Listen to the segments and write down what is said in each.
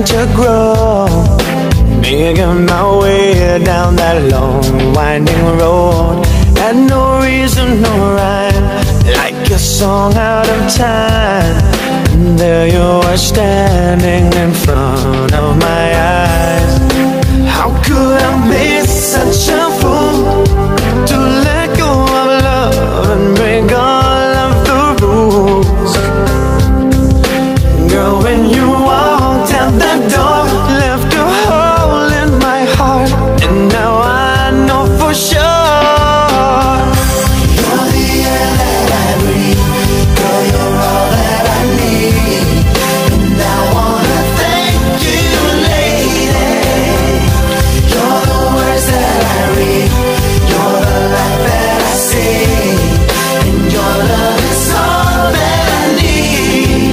to grow, making my way down that long winding road. Had no reason, no rhyme, like a song out of time. And there you were standing in front of my eyes. How could I be such a fool to let go of love and break all of the rules? Girl, when you walked out that door, left a hole in my heart, and now I know for sure you're the air that I breathe. Girl, you're all that I need, and I wanna thank you, lady. You're the words that I read, you're the light that I see, and your love is all that I need.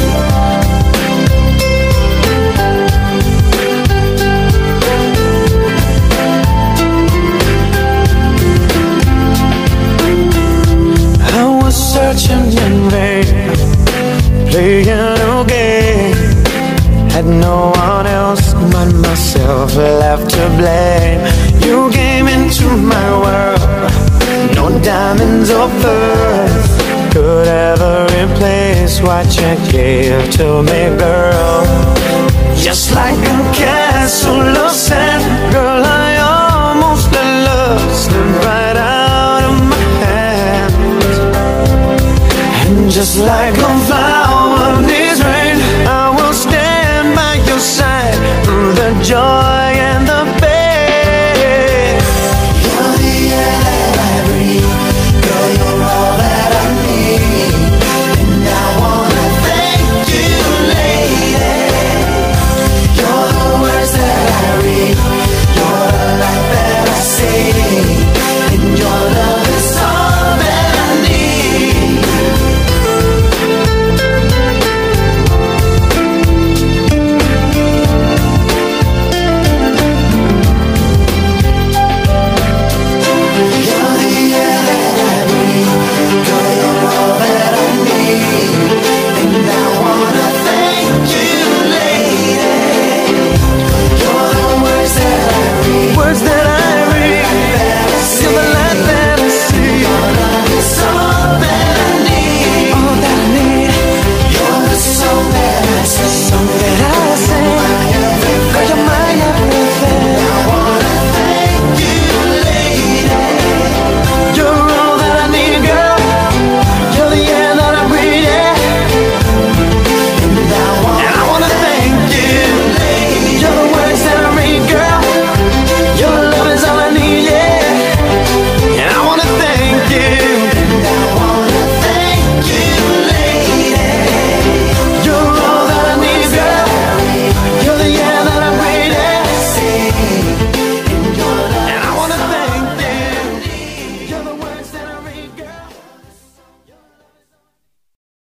I was searching in vain, playing a game, had no one else but myself left to blame. You came into my world, no diamonds or pearls could ever replace what you gave to me, girl. Just like a castle of sand, girl, I almost let love slip right out of my hands. And just like a